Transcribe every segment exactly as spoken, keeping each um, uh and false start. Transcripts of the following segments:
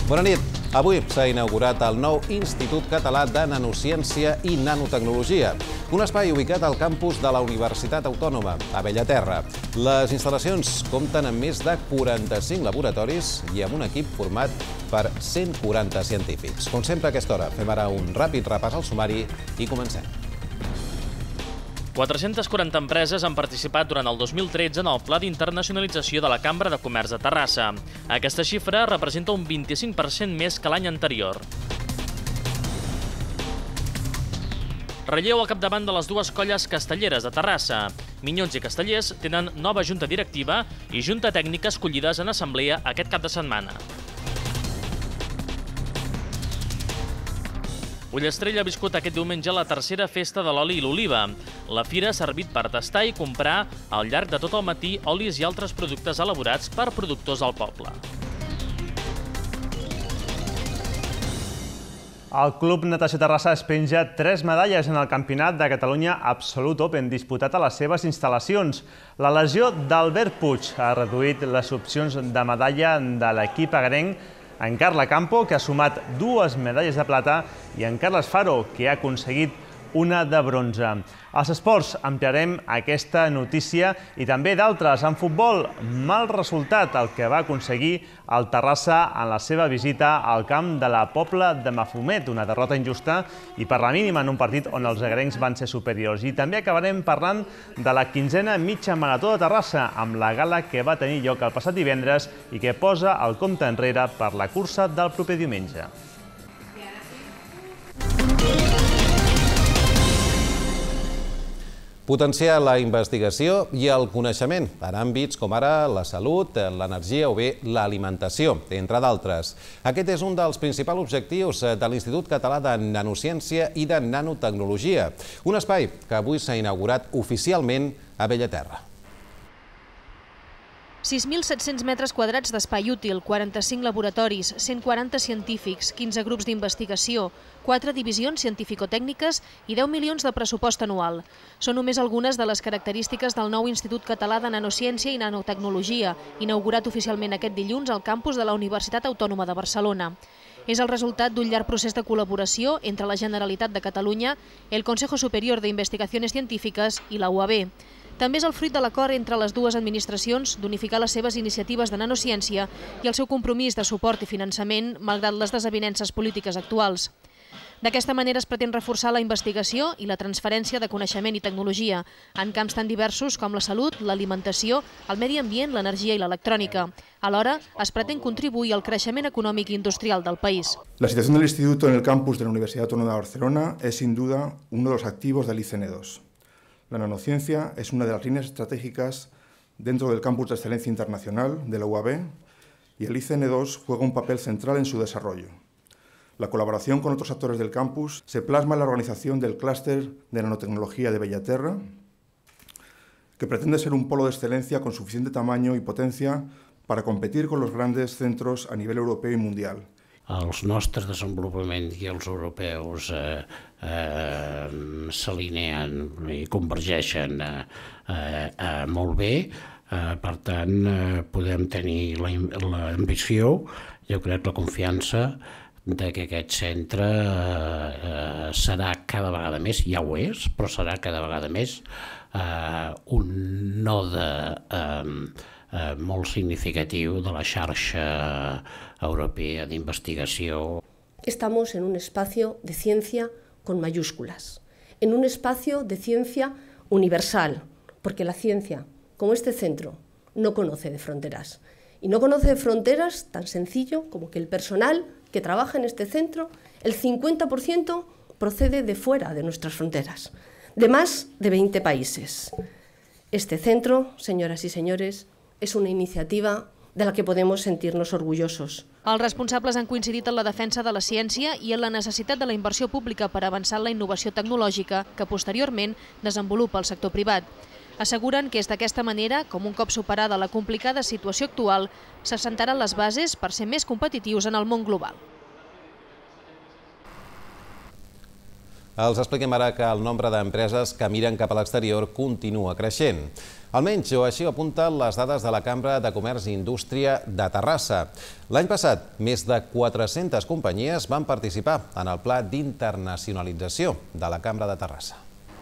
Bona nit. Avui s'ha inaugurat el nou Institut Català de Nanociència i Nanotecnologia, un espai ubicat al campus de la Universitat Autònoma, a Bellaterra. Les instal·lacions compten amb més de quaranta-cinc laboratoris i amb un equip format per cent quaranta científics. Com sempre a aquesta hora, fem ara un ràpid repàs al sumari i comencem. quatre-centes quaranta empreses han participat durant el dos mil tretze en el Pla d'Internacionalització de la Cambra de Comerç de Terrassa. Aquesta xifra representa un vint-i-cinc per cent més que l'any anterior. Relleu al capdavant de les dues colles castelleres de Terrassa. Minyons i Castellers tenen nova junta directiva i junta tècnica escollides en assemblea aquest cap de setmana. Ullastrell ha viscut aquest diumenge la tercera festa de l'oli i l'oliva. La fira ha servit per tastar i comprar al llarg de tot el matí olis i altres productes elaborats per productors del poble. El Club Natació Terrassa es penja tres medalles en el Campionat de Catalunya Absolut Open disputat a les seves instal·lacions. La lesió d'Albert Puig ha reduït les opcions de medalla de l'equip agrenc en Carla Campo, que ha sumat dues medalles de plata, i en Carles Faro, que ha aconseguit una de bronze. Als esports ampliarem aquesta notícia i també d'altres. En futbol, mal resultat el que va aconseguir el Terrassa en la seva visita al camp de la Pobla de Mafumet, una derrota injusta i per la mínima en un partit on els agrencs van ser superiors. I també acabarem parlant de la quinzena mitja marató de Terrassa, amb la gala que va tenir lloc el passat divendres i que posa el compte enrere per la cursa del proper diumenge. Potenciar la investigació i el coneixement en àmbits com ara la salut, l'energia o bé l'alimentació, entre d'altres. Aquest és un dels principals objectius de l'Institut Català de Nanociència i de Nanotecnologia, un espai que avui s'ha inaugurat oficialment a Bellaterra. sis mil set-cents metres quadrats d'espai útil, quaranta-cinc laboratoris, cent quaranta científics, quinze grups d'investigació, quatre divisions científico-tècniques i deu milions de pressupost anual. Són només algunes de les característiques del nou Institut Català de Nanociència i Nanotecnologia, inaugurat oficialment aquest dilluns al campus de la Universitat Autònoma de Barcelona. És el resultat d'un llarg procés de col·laboració entre la Generalitat de Catalunya, el Consejo Superior de Investigaciones Científiques i la U A B. També és el fruit de l'acord entre les dues administracions d'unificar les seves iniciatives de nanociència i el seu compromís de suport i finançament, malgrat les desavinences polítiques actuals. D'aquesta manera es pretén reforçar la investigació i la transferència de coneixement i tecnologia en camps tan diversos com la salut, l'alimentació, el medi ambient, l'energia i l'electrònica. Alhora, es pretén contribuir al creixement econòmic i industrial del país. La situación del instituto en el campus de la Universidad Autónoma de Barcelona es sin duda uno de los activos del I C N dos. La nanociencia es una de las líneas estratégicas dentro del Campus de Excelencia Internacional de la U A B y el I C N dos juega un papel central en su desarrollo. La colaboración con otros actores del campus se plasma en la organización del Clúster de Nanotecnología de Bellaterra, que pretende ser un polo de excelencia con suficiente tamaño y potencia para competir con los grandes centros a nivel europeo y mundial. Els nostres desenvolupaments i els europeus eh, eh, s'alineen i convergeixen eh, eh, molt bé. Eh, per tant, eh, podem tenir l'ambició, jo crec la confiança, de que aquest centre eh, serà cada vegada més, ja ho és, però serà cada vegada més eh, un node eh, eh, molt significatiu de la xarxa europea d'investigació. Estamos en un espacio de ciencia con mayúsculas, en un espacio de ciencia universal, porque la ciencia, como este centro, no conoce de fronteras. Y no conoce de fronteras tan sencillo como que el personal que trabaja en este centro, el cincuenta por ciento procede de fuera de nuestras fronteras, de más de veinte países. Este centro, señoras y señores, es una iniciativa de la que podemos sentirnos orgullosos. Els responsables han coincidit en la defensa de la ciència i en la necessitat de la inversió pública per avançar en la innovació tecnològica que posteriorment desenvolupa el sector privat. Asseguren que és d'aquesta manera, com un cop superada la complicada situació actual, s'assentaran les bases per ser més competitius en el món global. Els expliquem ara que el nombre d'empreses que miren cap a l'exterior continua creixent. Almenys, o així ho apunten les dades de la Cambra de Comerç i Indústria de Terrassa. L'any passat, més de quatre-centes companyies van participar en el Pla d'Internacionalització de la Cambra de Terrassa.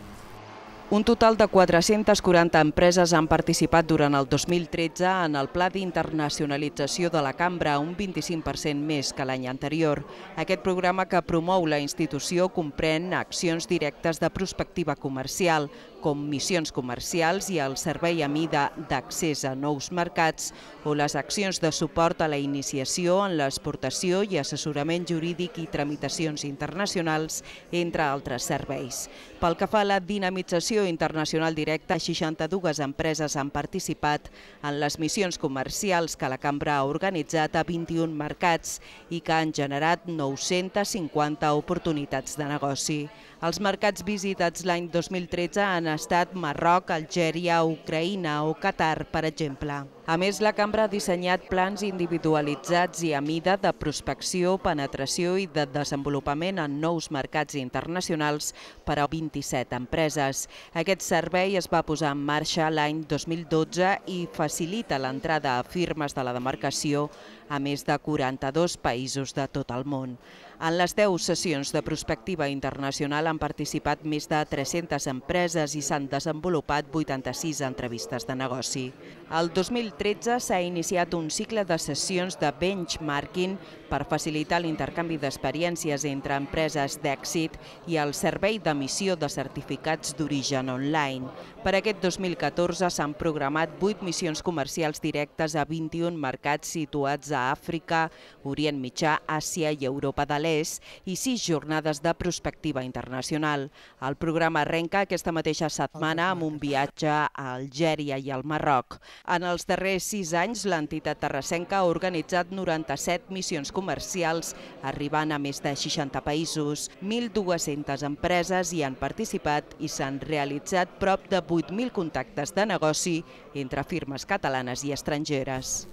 Un total de quatre-centes quaranta empreses han participat durant el dos mil tretze en el Pla d'Internacionalització de la Cambra, un vint-i-cinc per cent més que l'any anterior. Aquest programa que promou la institució comprèn accions directes de prospectiva comercial, com missions comercials i el servei a mida d'accés a nous mercats o les accions de suport a la iniciació en l'exportació i assessorament jurídic i tramitacions internacionals, entre altres serveis. Pel que fa a la dinamització internacional directa, seixanta-dues empreses han participat en les missions comercials que la Cambra ha organitzat a vint-i-un mercats i que han generat nou-centes cinquanta oportunitats de negoci. Els mercats visitats l'any dos mil tretze han estat Marroc, Algèria, Ucraïna o Qatar, per exemple. A més, la Cambra ha dissenyat plans individualitzats i a mida de prospecció, penetració i de desenvolupament en nous mercats internacionals per a vint-i-set empreses. Aquest servei es va posar en marxa l'any dos mil dotze i facilita l'entrada a firmes de la demarcació a més de quaranta-dos països de tot el món. En les deu sessions de prospectiva internacional han participat més de tres-centes empreses i s'han desenvolupat vuitanta-sis entrevistes de negoci. El dos mil tretze s'ha iniciat un cicle de sessions de benchmarking per facilitar l'intercanvi d'experiències entre empreses d'èxit i el servei d'emissió de certificats d'origen online. Per aquest dos mil catorze s'han programat vuit missions comercials directes a vint-i-un mercats situats a Àfrica, Orient Mitjà, Àsia i Europa de l'Est i sis jornades de prospectiva internacional. El programa arrenca aquesta mateixa setmana amb un viatge a Algèria i al Marroc. En els darrers sis anys, l'entitat terrassenca ha organitzat noranta-set missions comercials, arribant a més de seixanta països. mil dues-centes empreses hi han participat i s'han realitzat prop de vuit mil contactes de negoci entre firmes catalanes i estrangeres.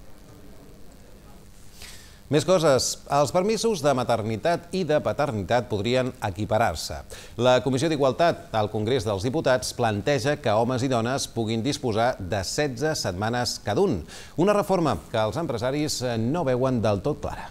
Més coses. Els permisos de maternitat i de paternitat podrien equiparar-se. La Comissió d'Igualtat al Congrés dels Diputats planteja que homes i dones puguin disposar de setze setmanes cada un. Una reforma que els empresaris no veuen del tot clara.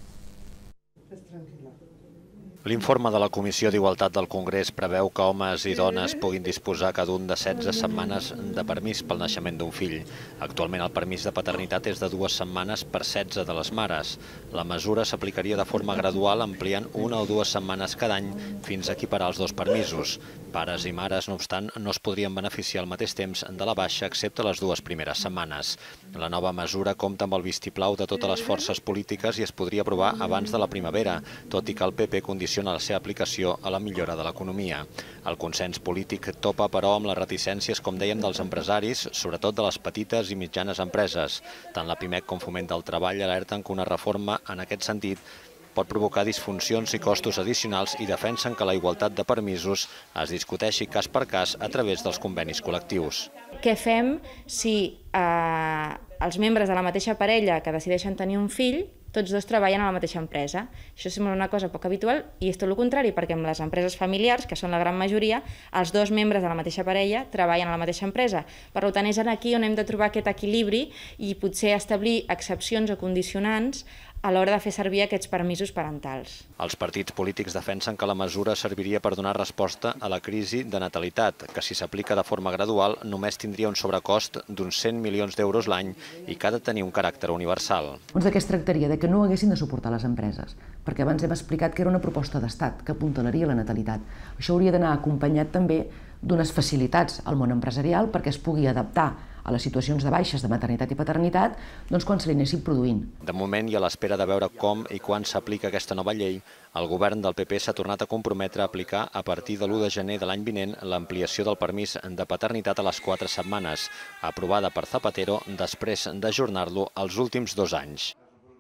L'informe de la Comissió d'Igualtat del Congrés preveu que homes i dones puguin disposar cada un de setze setmanes de permís pel naixement d'un fill. Actualment el permís de paternitat és de dues setmanes per setze de les mares. La mesura s'aplicaria de forma gradual ampliant una o dues setmanes cada any fins a equiparar els dos permisos. Pares i mares, no obstant, no es podrien beneficiar al mateix temps de la baixa excepte les dues primeres setmanes. La nova mesura compta amb el vistiplau de totes les forces polítiques i es podria aprovar abans de la primavera, tot i que el P P condiciona la seva aplicació a la millora de l'economia. El consens polític topa, però, amb les reticències, com dèiem, dels empresaris, sobretot de les petites i mitjanes empreses. Tant la Pimec com Foment del Treball alerten que una reforma en aquest sentit pot provocar disfuncions i costos addicionals i defensen que la igualtat de permisos es discuteixi cas per cas a través dels convenis col·lectius. Què fem si eh, els membres de la mateixa parella que decideixen tenir un fill tots dos treballen a la mateixa empresa? Això sembla una cosa poc habitual i és tot el contrari, perquè en les empreses familiars, que són la gran majoria, els dos membres de la mateixa parella treballen a la mateixa empresa. Per tant, és aquí on hem de trobar aquest equilibri i potser establir excepcions o condicionants a l'hora de fer servir aquests permisos parentals. Els partits polítics defensen que la mesura serviria per donar resposta a la crisi de natalitat, que si s'aplica de forma gradual només tindria un sobrecost d'uns cent milions d'euros l'any i que ha de tenir un caràcter universal. Doncs de què es tractaria? De que no haguessin de suportar les empreses, perquè abans hem explicat que era una proposta d'Estat que apuntalaria la natalitat. Això hauria d'anar acompanyat també d'unes facilitats al món empresarial perquè es pugui adaptar a les situacions de baixes de maternitat i paternitat doncs quan se li anessin produint. De moment, i a l'espera de veure com i quan s'aplica aquesta nova llei, el govern del P P s'ha tornat a comprometre a aplicar a partir de l'u de gener de l'any vinent l'ampliació del permís de paternitat a les quatre setmanes, aprovada per Zapatero després d'ajornar-lo els últims dos anys.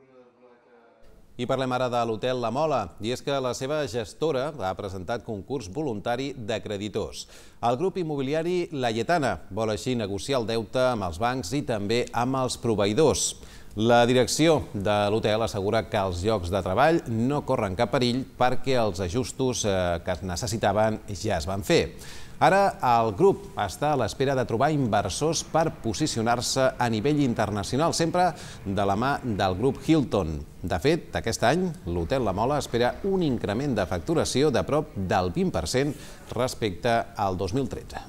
I parlem ara de l'Hotel La Mola, i és que la seva gestora ha presentat concurs voluntari de creditors. El grup immobiliari La Lletana vol així negociar el deute amb els bancs i també amb els proveïdors. La direcció de l'hotel assegura que els llocs de treball no corren cap perill perquè els ajustos que es necessitaven ja es van fer. Ara el grup està a l'espera de trobar inversors per posicionar-se a nivell internacional, sempre de la mà del grup Hilton. De fet, aquest any, l'Hotel La Mola espera un increment de facturació de prop del vint per cent respecte al dos mil tretze.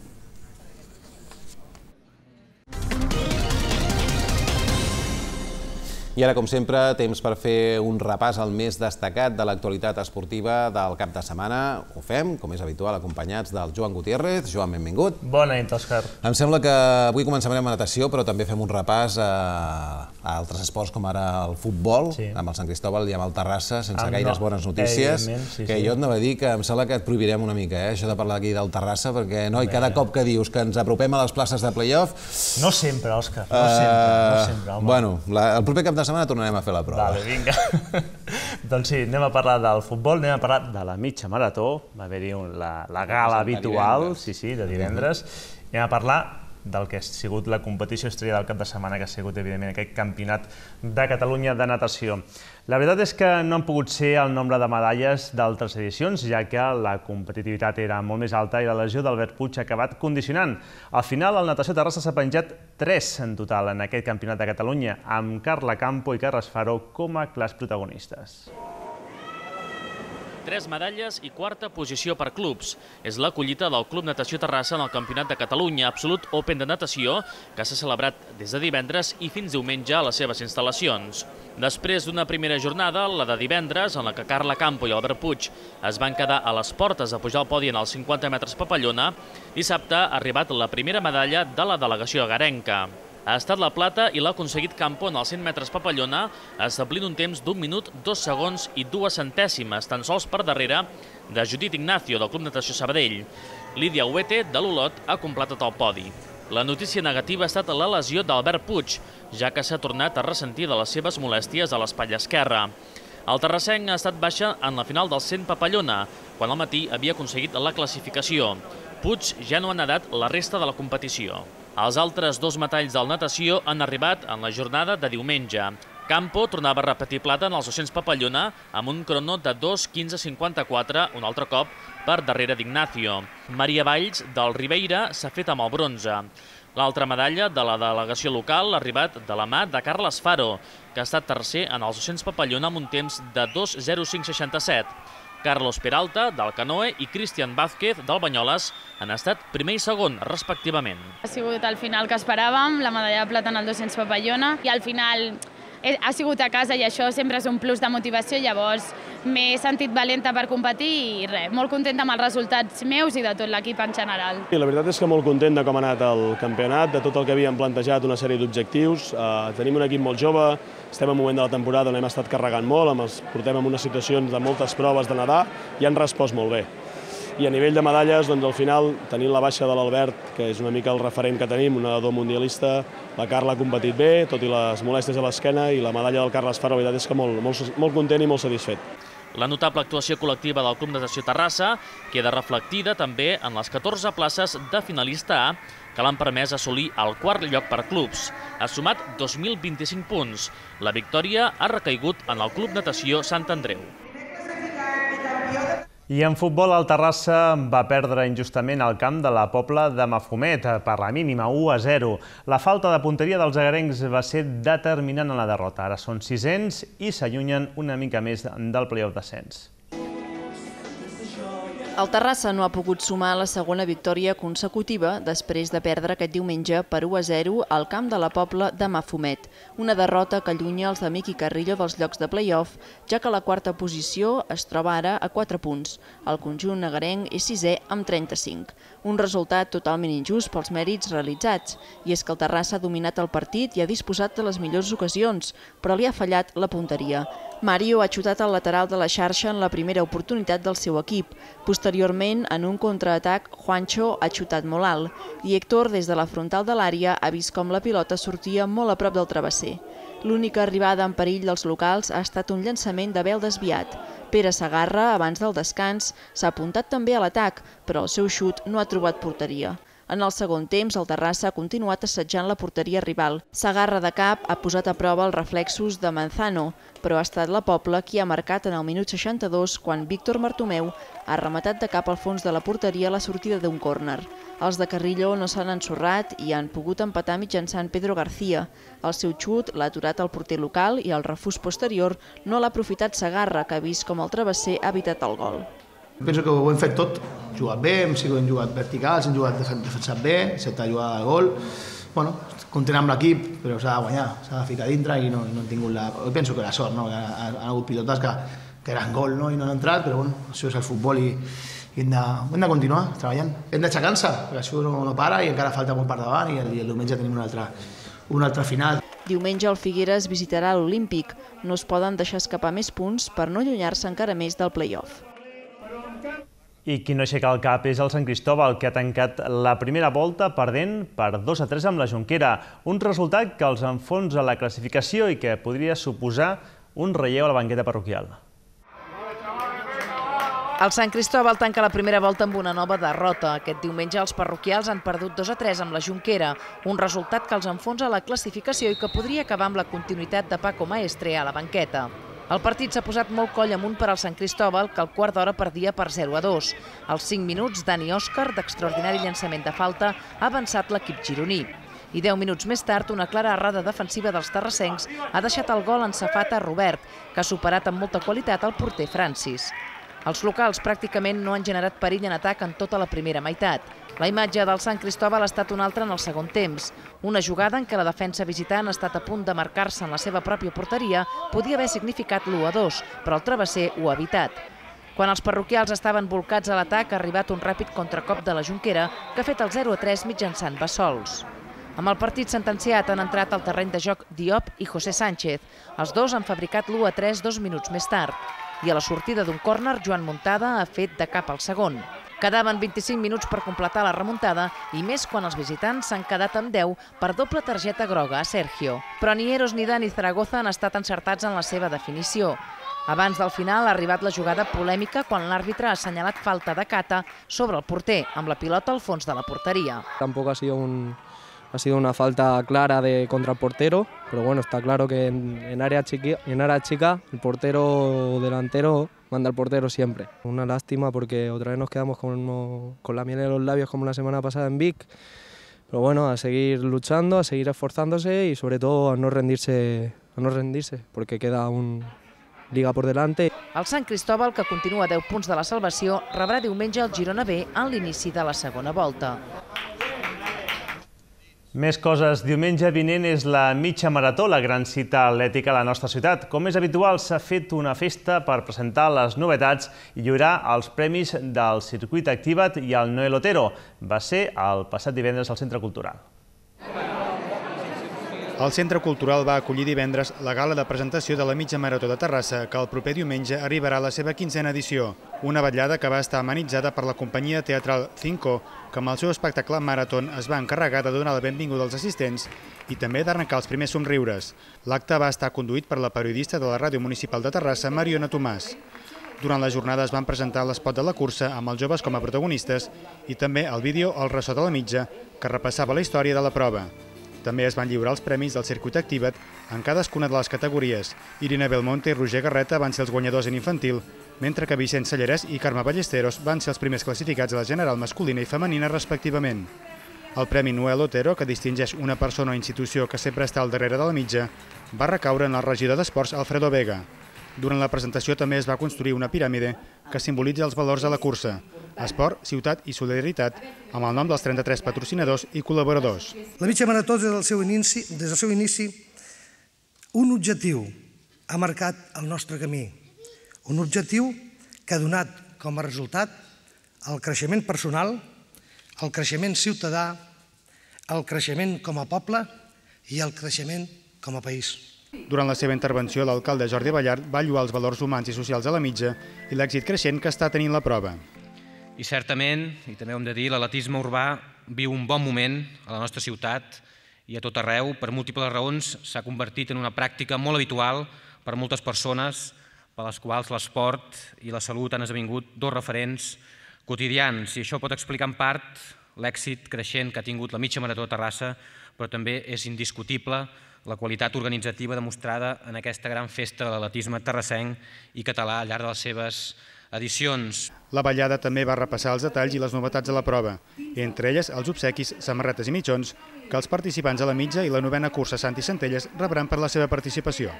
I ara, com sempre, temps per fer un repàs al més destacat de l'actualitat esportiva del cap de setmana. Ho fem, com és habitual, acompanyats del Joan Gutiérrez. Joan, benvingut. Bona nit, Òscar. Em sembla que avui començarem amb natació, però també fem un repàs a, a altres esports, com ara el futbol, sí. Amb el Sant Cristóbal i amb el Terrassa, sense amb gaires no. bones notícies. Sí, que sí. Jo et anava a dir que em sembla que et prohibirem una mica, eh, això de parlar aquí del Terrassa, perquè no, i cada cop que dius que ens apropem a les places de playoff... No sempre, Òscar, no uh, sempre, no sempre, home. Bueno, la, el proper cap de setmana tornarem a fer la prova. Vale, vinga. Doncs sí, anem a parlar del futbol, anem a parlar de la mitja marató, va haver-hi la, la gala habitual, sí, sí, de divendres, i anem a parlar del que ha sigut la competició estrella del cap de setmana, que ha sigut, evidentment, aquest campionat de Catalunya de natació. La veritat és que no han pogut ser el nombre de medalles d'altres edicions, ja que la competitivitat era molt més alta i la lesió d'Albert Puig ha acabat condicionant. Al final, el Natació Terrassa s'ha penjat tres en total en aquest campionat de Catalunya, amb Carla Campo i Carles Faro com a clars protagonistes. Tres medalles i quarta posició per clubs. És la collita del Club Natació Terrassa en el Campionat de Catalunya Absolut Open de Natació, que s'ha celebrat des de divendres i fins diumenge a les seves instal·lacions. Després d'una primera jornada, la de divendres, en la que Carla Campo i Albert Puig es van quedar a les portes de pujar al podi en els cinquanta metres papallona, dissabte ha arribat la primera medalla de la delegació agarenca. Ha estat la plata i l'ha aconseguit Campo en els cent metres papallona, establint un temps d'un minut, dos segons i dues centèsimes, tan sols per darrere de Judit Ignacio, del Club Natació Sabadell. Lídia Huete, de l'Olot, ha completat el podi. La notícia negativa ha estat la lesió d'Albert Puig, ja que s'ha tornat a ressentir de les seves molèsties a l'espatlla esquerra. El terrassenc ha estat baixa en la final del cent papallona, quan al matí havia aconseguit la classificació. Puig ja no ha nedat la resta de la competició. Els altres dos metalls del natació han arribat en la jornada de diumenge. Campo tornava a repetir plata en els dos-cents papallona amb un crono de dos quinze cinquanta-quatre, un altre cop per darrere d'Ignacio. Maria Valls, del Ribeira, s'ha fet amb el bronze. L'altra medalla de la delegació local ha arribat de la mà de Carles Faro, que ha estat tercer en els dos-cents papallona amb un temps de dos zero cinc seixanta-set. Carlos Peralta, del Canoe, i Cristian Vázquez, del Banyoles, han estat primer i segon, respectivament. Ha sigut el final que esperàvem, la medalla de plata en el dos-cents papallona, i al final ha sigut a casa i això sempre és un plus de motivació, llavors m'he sentit valenta per competir i res, molt contenta amb els resultats meus i de tot l'equip en general. La veritat és que molt content de com ha anat el campionat, de tot el que havíem plantejat, una sèrie d'objectius. Tenim un equip molt jove, estem en un moment de la temporada on hem estat carregant molt, portem en unes situacions de moltes proves de nedar i han respost molt bé. I a nivell de medalles, doncs al final, tenint la baixa de l'Albert, que és una mica el referent que tenim, un nedador mundialista, la Carla ha competit bé, tot i les molèsties a l'esquena, i la medalla del Carles Faro, la veritat és que molt, molt, molt content i molt satisfet. La notable actuació col·lectiva del Club Natació Terrassa queda reflectida també en les catorze places de finalista A que l'han permès assolir el quart lloc per clubs. Ha sumat dos mil vint-i-cinc punts. La victòria ha recaigut en el Club Natació Sant Andreu. I en futbol, el Terrassa va perdre injustament al camp de la Pobla de Mafumet per la mínima, u a zero. La falta de punteria dels agarencs va ser determinant en la derrota. Ara són sisens i s'allunyen una mica més del play-off d'ascens. El Terrassa no ha pogut sumar la segona victòria consecutiva després de perdre aquest diumenge per u a zero al camp de la Pobla de Mafumet. Una derrota que allunya els de Miqui Carrillo dels llocs de play-off, ja que la quarta posició es troba ara a quatre punts. El conjunt agarenc és sisè amb trenta-cinc. Un resultat totalment injust pels mèrits realitzats. I és que el Terrassa ha dominat el partit i ha disposat de les millors ocasions, però li ha fallat la punteria. Mario ha xutat al lateral de la xarxa en la primera oportunitat del seu equip. Posteriorment, en un contraatac, Juancho ha xutat molt alt i Héctor, des de la frontal de l'àrea, ha vist com la pilota sortia molt a prop del travesser. L'única arribada en perill dels locals ha estat un llançament de vel desviat. Pere Sagarra, abans del descans, s'ha apuntat també a l'atac, però el seu xut no ha trobat porteria. En el segon temps, el Terrassa ha continuat assetjant la porteria rival. Segarra de cap ha posat a prova els reflexos de Manzano, però ha estat la Pobla qui ha marcat en el minut seixanta-dos quan Víctor Martomeu ha rematat de cap al fons de la porteria a la sortida d'un córner. Els de Carrillo no s'han ensorrat i han pogut empatar mitjançant Pedro García. El seu xut l'ha aturat el porter local i el refús posterior no l'ha aprofitat Segarra, que ha vist com el travesser ha evitat el gol. Penso que ho hem fet tot, hem jugat bé, hem jugat verticals, hem jugat defensat bé, excepte jugar a gol. Bueno, content amb l'equip, però s'ha de guanyar, s'ha de ficar dintre i no, no hem tingut la... Penso que la sort, no? Han hagut pilotes que, que eren gol, no? I no han entrat, però bueno, això és el futbol i, i hem, de, hem de continuar treballant. Hem d'aixecar-se, perquè això no, no para i encara falta molt per davant i el, i el diumenge tenim un altre, un altre final. Diumenge el Figueres visitarà l'Olímpic. No es poden deixar escapar més punts per no allunyar-se encara més del play-off. I qui no aixeca el cap és el Sant Cristóbal, que ha tancat la primera volta perdent per dos a tres amb la Jonquera. Un resultat que els enfonsa la classificació i que podria suposar un relleu a la banqueta parroquial. El Sant Cristóbal tanca la primera volta amb una nova derrota. Aquest diumenge els parroquials han perdut dos a tres amb la Jonquera, un resultat que els enfonsa la classificació i que podria acabar amb la continuïtat de Paco Maestre a la banqueta. El partit s'ha posat molt coll amunt per al Sant Cristóbal, que al quart d'hora perdia per zero a dos. Als cinc minuts, Dani Òscar, d'extraordinari llançament de falta, ha avançat l'equip gironí. I deu minuts més tard, una clara errada defensiva dels terrassencs ha deixat el gol en safata a Robert, que ha superat amb molta qualitat el porter Francis. Els locals pràcticament no han generat perill en atac en tota la primera meitat. La imatge del Sant Cristóbal ha estat una altra en el segon temps. Una jugada en què la defensa visitant ha estat a punt de marcar-se en la seva pròpia porteria podia haver significat l'u a dos, però el travesser ho ha evitat. Quan els parroquials estaven volcats a l'atac, ha arribat un ràpid contracop de la Jonquera, que ha fet el zero a tres mitjançant Bassols. Amb el partit sentenciat han entrat al terreny de joc Diop i José Sánchez. Els dos han fabricat l'u a tres dos minuts més tard. I a la sortida d'un córner, Joan Muntada ha fet de cap al segon. Quedaven vint-i-cinc minuts per completar la remuntada i més quan els visitants s'han quedat amb deu per doble targeta groga a Sergio. Però ni Eros ni Dani Zaragoza han estat encertats en la seva definició. Abans del final ha arribat la jugada polèmica quan l'àrbitre ha assenyalat falta de Cata sobre el porter, amb la pilota al fons de la porteria. Tampoco ha sido un... Ha sido una falta clara de contra el portero, pero bueno, está claro que en, en, área chiqui, en área chica el portero delantero manda al portero siempre. Una lástima porque otra vez nos quedamos con, con la miel en los labios como la semana pasada en Vic, pero bueno, a seguir luchando, a seguir esforzándose y sobre todo a no rendirse, a no rendirse porque queda un Liga por delante. El Sant Cristóbal, que continua a deu punts de la salvació, rebrà diumenge el Girona B en l'inici de la segona volta. Més coses. Diumenge vinent és la mitja marató, la gran cita atlètica a la nostra ciutat. Com és habitual, s'ha fet una festa per presentar les novetats i lliurar els premis del Circuit Activa't i el Noel Otero. Va ser el passat divendres al Centre Cultural. El Centre Cultural va acollir divendres la gala de presentació de la mitja marató de Terrassa, que el proper diumenge arribarà a la seva quinzena edició. Una vetllada que va estar amenitzada per la companyia teatral Cinco, que amb el seu espectacle Marathon es va encarregar de donar la benvinguda als assistents i també d'arrencar els primers somriures. L'acte va estar conduït per la periodista de la Ràdio Municipal de Terrassa, Mariona Tomàs. Durant la jornada es van presentar l'espot de la cursa amb els joves com a protagonistes i també el vídeo El ressò de la mitja, que repassava la història de la prova. També es van lliurar els premis del Circuit Activa't en cadascuna de les categories. Irina Belmonte i Roger Garreta van ser els guanyadors en infantil, mentre que Vicent Sallarès i Carme Ballesteros van ser els primers classificats a la general masculina i femenina respectivament. El Premi Noel Otero, que distingeix una persona o institució que sempre està al darrere de la mitja, va recaure en el regidor d'Esports Alfredo Vega. Durant la presentació també es va construir una piràmide que simbolitza els valors de la cursa: esport, ciutat i solidaritat, amb el nom dels trenta-tres patrocinadors i col·laboradors. La mitja marató des del seu inici, des del seu inici, un objectiu ha marcat el nostre camí. Un objectiu que ha donat com a resultat el creixement personal, el creixement ciutadà, el creixement com a poble i el creixement com a país. Durant la seva intervenció, l'alcalde Jordi Ballart va lloar els valors humans i socials de la mitja i l'èxit creixent que està tenint la prova. I certament, i també ho hem de dir, l'atletisme urbà viu un bon moment a la nostra ciutat i a tot arreu. Per múltiples raons s'ha convertit en una pràctica molt habitual per moltes persones, per les quals l'esport i la salut han esdevingut dos referents quotidians. I això pot explicar en part l'èxit creixent que ha tingut la mitja marató de Terrassa, però també és indiscutible la qualitat organitzativa demostrada en aquesta gran festa de l'atletisme terrassenc i català al llarg de les seves edicions. La ballada també va repassar els detalls i les novetats de la prova, entre elles els obsequis, samarretes i mitjons, que els participants a la mitja i la novena cursa Sant i Centelles rebran per la seva participació.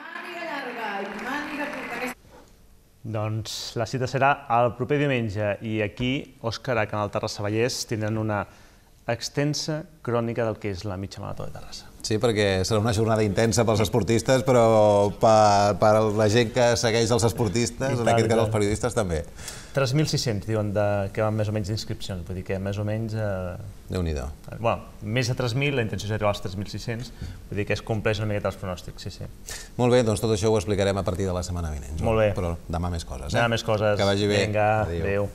Doncs la cita serà el proper diumenge i aquí, Òscar, a Canal Terrassa Vallès, tindran una extensa crònica del que és la mitja marató de Terrassa. Sí, perquè serà una jornada intensa pels esportistes, però per la gent que segueix els esportistes, en aquest cas els periodistes també. tres mil sis-cents diuen que van més o menys d'inscripcions, vull dir que més o menys... Déu-n'hi-do. Bueno, més de tres mil, la intenció és arribar als tres mil sis-cents, vull dir que es compleix una miqueta els pronòstics, sí, sí. Molt bé, doncs tot això ho explicarem a partir de la setmana vinent. Molt bé. Però demà més coses, eh? Demà més coses. Que vagi bé. Vinga, adéu.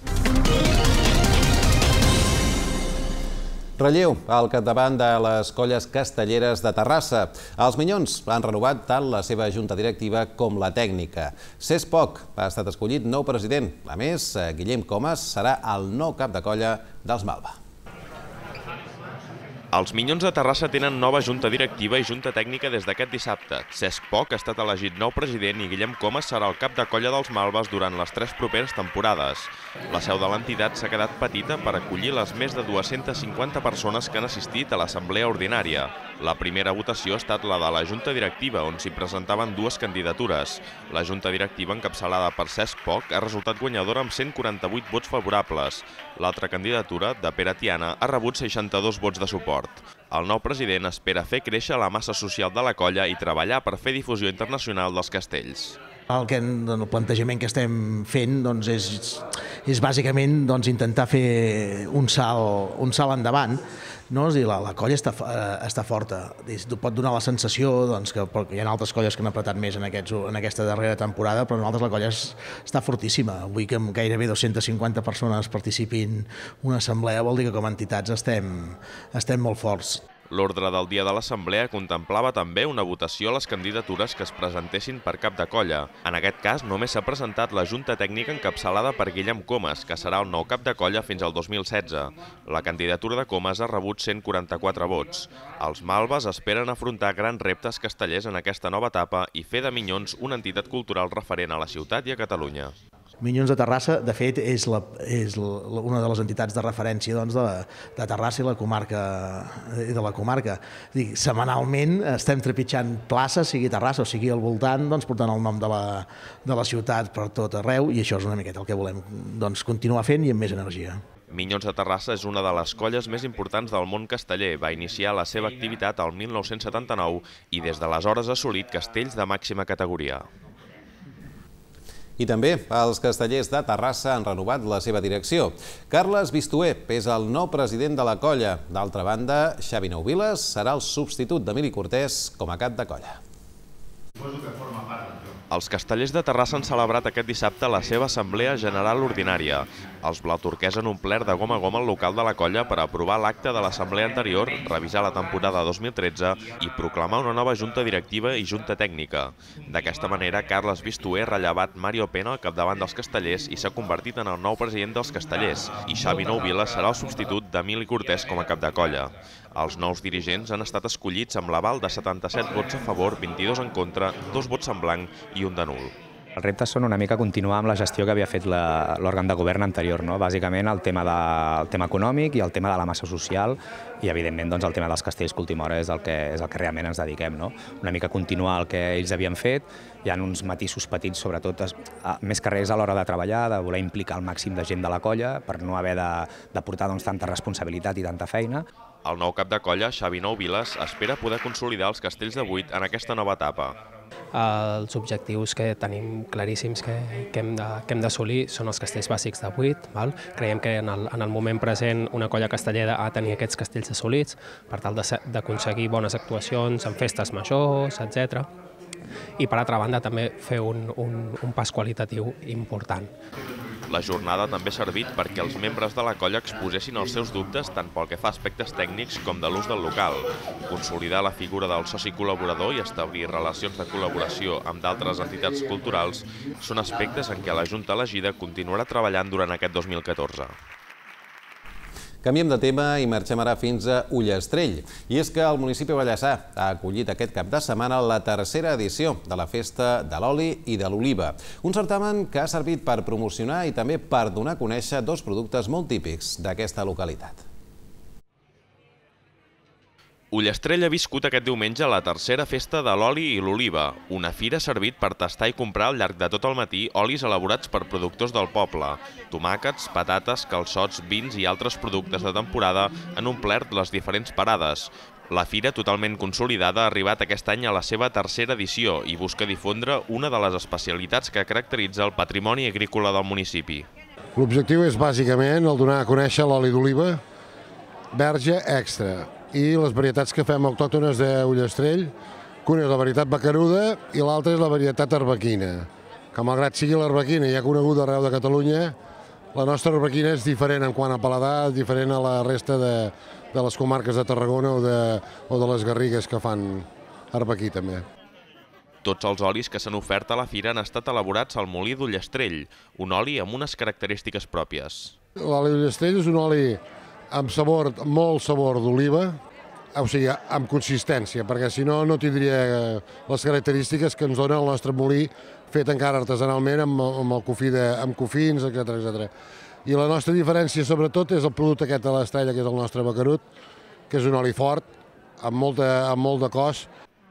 Relleu al capdavant de les colles castelleres de Terrassa. Els Minyons han renovat tant la seva junta directiva com la tècnica. S'és poc, ha estat escollit nou president. A més, Guillem Comas serà el nou cap de colla dels Malva. Els Minyons de Terrassa tenen nova junta directiva i junta tècnica des d'aquest dissabte. Cesc Poch ha estat elegit nou president i Guillem Comas serà el cap de colla dels Malves durant les tres properes temporades. La seu de l'entitat s'ha quedat petita per acollir les més de dues-centes cinquanta persones que han assistit a l'assemblea ordinària. La primera votació ha estat la de la junta directiva, on s'hi presentaven dues candidatures. La junta directiva, encapçalada per Cesc Poch, ha resultat guanyadora amb cent quaranta-vuit vots favorables. L'altra candidatura, de Pere Tiana, ha rebut seixanta-dos vots de suport. El nou president espera fer créixer la massa social de la colla i treballar per fer difusió internacional dels castells. El, que, el plantejament que estem fent doncs, és, és bàsicament doncs, intentar fer un salt, un salt endavant. No? La, la colla està, està forta. Pot donar la sensació doncs, que hi ha altres colles que han apretat més en, aquests, en aquesta darrera temporada, però nosaltres la colla està fortíssima. Avui que amb gairebé dues-centes cinquanta persones participin en una assemblea vol dir que com a entitats estem, estem molt forts. L'ordre del dia de l'assemblea contemplava també una votació a les candidatures que es presentessin per cap de colla. En aquest cas, només s'ha presentat la junta tècnica encapçalada per Guillem Comas, que serà el nou cap de colla fins al dos mil setze. La candidatura de Comas ha rebut cent quaranta-quatre vots. Els Malves esperen afrontar grans reptes castellers en aquesta nova etapa i fer de Minyons una entitat cultural referent a la ciutat i a Catalunya. Minyons de Terrassa, de fet, és, la, és la, una de les entitats de referència doncs, de, de Terrassa i la comarca. I de la comarca. Dic, setmanalment estem trepitjant places, sigui Terrassa o sigui al voltant, doncs, portant el nom de la, de la ciutat per tot arreu, i això és una miqueta el que volem doncs, continuar fent i amb més energia. Minyons de Terrassa és una de les colles més importants del món casteller. Va iniciar la seva activitat el mil nou-cents setanta-nou i des d'aleshores ha assolit castells de màxima categoria. I també els castellers de Terrassa han renovat la seva direcció. Carles Vistuer és el nou president de la colla. D'altra banda, Xavi Nouviles serà el substitut d'Emili Cortés com a cap de colla. Els castellers de Terrassa han celebrat aquest dissabte la seva assemblea general ordinària. Els blauturquers han omplert de gom a gom el local de la colla per aprovar l'acte de l'assemblea anterior, revisar la temporada dos mil tretze i proclamar una nova junta directiva i junta tècnica. D'aquesta manera, Carles Vistuer ha rellevat Mario Pena al capdavant dels castellers i s'ha convertit en el nou president dels castellers, i Xavi Nouviles serà el substitut d'Emili Cortés com a cap de colla. Els nous dirigents han estat escollits amb l'aval de setanta-set vots a favor, vint-i-dos en contra, dos vots en blanc i un de nul. Els reptes són una mica continuar amb la gestió que havia fet l'òrgan de govern anterior, no? Bàsicament el tema, de, el tema econòmic i el tema de la massa social i, evidentment, doncs, el tema dels castells, que a última hora és el que, és el que realment ens dediquem. No? Una mica continuar el que ells havien fet, hi ha uns matisos petits, sobretot més que res a l'hora de treballar, de voler implicar el màxim de gent de la colla per no haver de, de portar doncs, tanta responsabilitat i tanta feina. El nou cap de colla, Xavi Nouviles, espera poder consolidar els castells de vuit en aquesta nova etapa. Els objectius que tenim claríssims que, que hem d'assolir són els castells bàsics de vuit. Val? Creiem que en el, en el moment present una colla castellera ha de tenir aquests castells assolits per tal d'aconseguir bones actuacions en festes majors, etcètera. I per altra banda també fer un, un, un pas qualitatiu important. La jornada també ha servit perquè els membres de la colla exposessin els seus dubtes tant pel que fa a aspectes tècnics com de l'ús del local. Consolidar la figura del soci col·laborador i establir relacions de col·laboració amb d'altres entitats culturals són aspectes en què la Junta elegida continuarà treballant durant aquest dos mil catorze. Canviem de tema i marxem ara fins a Ullastrell. I és que el municipi de Vallèsà ha acollit aquest cap de setmana la tercera edició de la Festa de l'Oli i de l'Oliva. Un certamen que ha servit per promocionar i també per donar a conèixer dos productes molt típics d'aquesta localitat. Ullastrell ha viscut aquest diumenge la tercera festa de l'oli i l'oliva, una fira servit per tastar i comprar al llarg de tot el matí olis elaborats per productors del poble, tomàquets, patates, calçots, vins i altres productes de temporada han omplert les diferents parades. La fira, totalment consolidada, ha arribat aquest any a la seva tercera edició i busca difondre una de les especialitats que caracteritza el patrimoni agrícola del municipi. L'objectiu és bàsicament el donar a conèixer l'oli d'oliva verge extra i les varietats que fem autòctones d'Ullastrell, que una és la varietat bacaruda i l'altra és la varietat arbequina. Que malgrat sigui l'arbequina ja coneguda arreu de Catalunya, la nostra arbequina és diferent en quant a paladar, diferent a la resta de, de les comarques de Tarragona o de, o de les Garrigues que fan arbequí també. Tots els olis que s'han ofert a la fira han estat elaborats al molí d'Ullastrell, un oli amb unes característiques pròpies. L'oli d'Ullastrell és un oli amb sabor, molt sabor d'oliva, o sigui, amb consistència, perquè si no, no tindria les característiques que ens dona el nostre molí fet encara artesanalment amb, amb, el cofí de, amb cofins, etcètera, etcètera. I la nostra diferència, sobretot, és el producte aquest de l'Estrella, que és el nostre bacarut, que és un oli fort, amb, molta, amb molt de cos.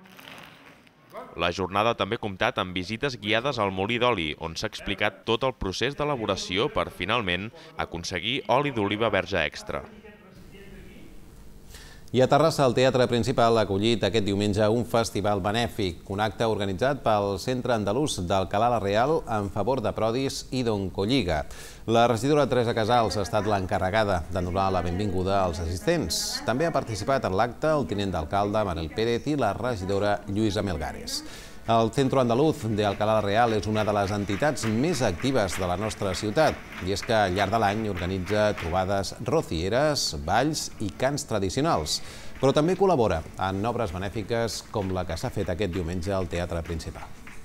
La jornada també ha comptat amb visites guiades al molí d'oli, on s'ha explicat tot el procés d'elaboració per, finalment, aconseguir oli d'oliva verge extra. I a Terrassa, el Teatre Principal ha acollit aquest diumenge un festival benèfic, un acte organitzat pel Centre Andalús d'Alcalá la Real en favor de Prodis i d'Oncolliga. La regidora Teresa Casals ha estat l'encarregada de donar la benvinguda als assistents. També ha participat en l'acte el tinent d'alcalde Manel Pérez i la regidora Lluïsa Melgares. El Centre Andalús d'Alcalá la Real és una de les entitats més actives de la nostra ciutat i és que al llarg de l'any organitza trobades rocieres, balls i cants tradicionals, però també col·labora en obres benèfiques com la que s'ha fet aquest diumenge al Teatre Principal.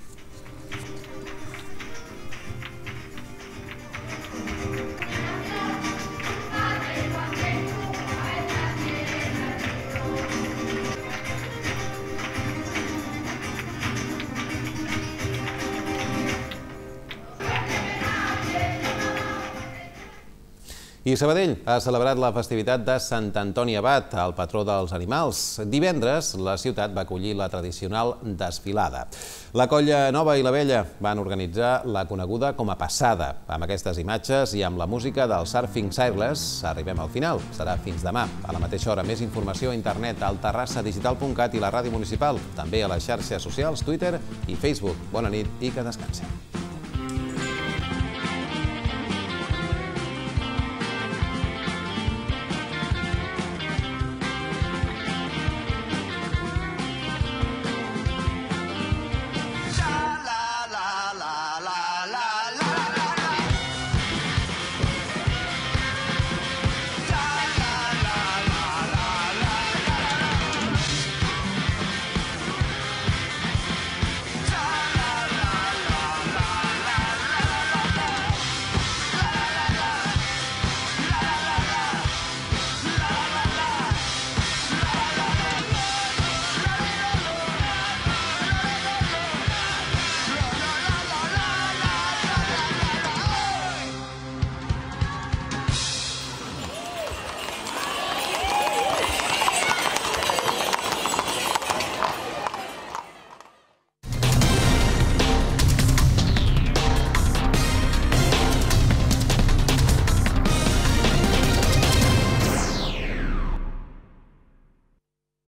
I Sabadell ha celebrat la festivitat de Sant Antoni Abat, el patró dels animals. Divendres, la ciutat va acollir la tradicional desfilada. La Colla Nova i la Vella van organitzar la coneguda com a passada. Amb aquestes imatges i amb la música del Surfing Sailors arribem al final. Serà fins demà. A la mateixa hora, més informació a internet al terrassa digital punt cat i la ràdio municipal. També a les xarxes socials, Twitter i Facebook. Bona nit i que descansin.